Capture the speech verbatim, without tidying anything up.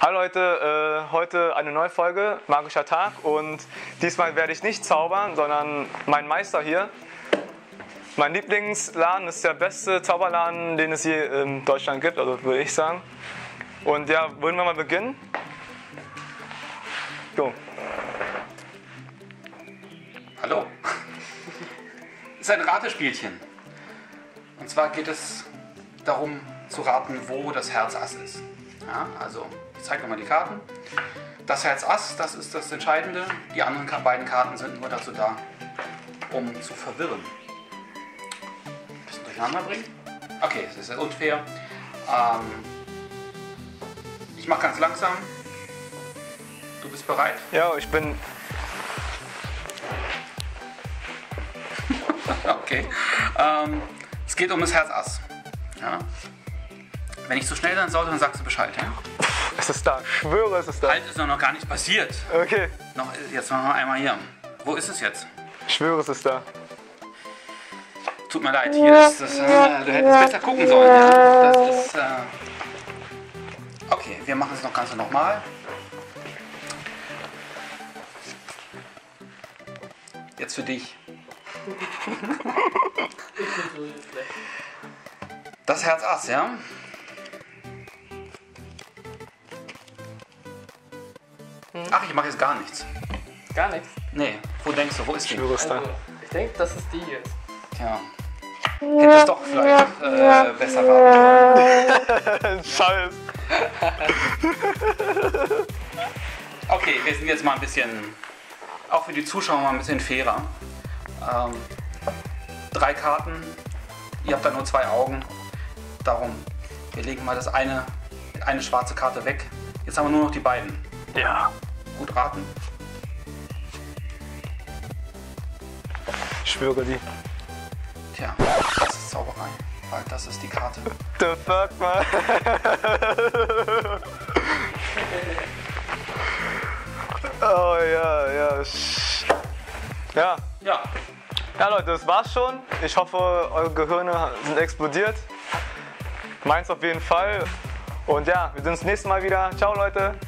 Hallo Leute, äh, heute eine neue Folge, Magischer Tag, und diesmal werde ich nicht zaubern, sondern mein Meister hier. Mein Lieblingsladen ist der beste Zauberladen, den es je in Deutschland gibt, also würde ich sagen. Und ja, wollen wir mal beginnen? Go. Hallo. Das ist ein Ratespielchen. Und zwar geht es darum zu raten, wo das Herz Ass ist. Ja, also, ich zeige euch mal die Karten. Das Herz Ass, das ist das Entscheidende. Die anderen beiden Karten sind nur dazu da, um zu verwirren. Ein bisschen durcheinander bringen. Okay, das ist ja unfair. Ähm, ich mache ganz langsam. Du bist bereit? Ja, ich bin... Okay. Ähm, es geht um das Herz Ass. Ja. Wenn ich zu schnell sein sollte, dann sagst du Bescheid. Ja? Es ist da, ich schwöre, es ist da. Halt, ist noch gar nicht passiert. Okay. Noch, jetzt noch einmal hier. Wo ist es jetzt? Ich schwöre, es ist da. Tut mir leid, hier ist das. Äh, du hättest besser gucken sollen. Ja? Das ist. Äh okay, wir machen es noch ganz nochmal. Jetzt für dich. Das Herz Ass, ja? Ach, ich mache jetzt gar nichts. Gar nichts? Nee, wo denkst du, wo ist die? Ich schwöre, es ist da. Also, ich denke, das ist die jetzt. Tja. Hätte es doch vielleicht äh, besser raten sollen. Scheiß. Okay, wir sind jetzt mal ein bisschen, auch für die Zuschauer mal ein bisschen fairer. Ähm, drei Karten, ihr habt da nur zwei Augen. Darum, wir legen mal das eine, eine schwarze Karte weg. Jetzt haben wir nur noch die beiden. Ja. Gut raten. Ich schwöre die. Tja, das ist Zauberei, weil das ist die Karte. The fuck, man. Oh ja, ja. Ja. Ja, Ja Leute, das war's schon. Ich hoffe, eure Gehirne sind explodiert. Meins auf jeden Fall. Und ja, wir sehen uns das nächste Mal wieder. Ciao Leute.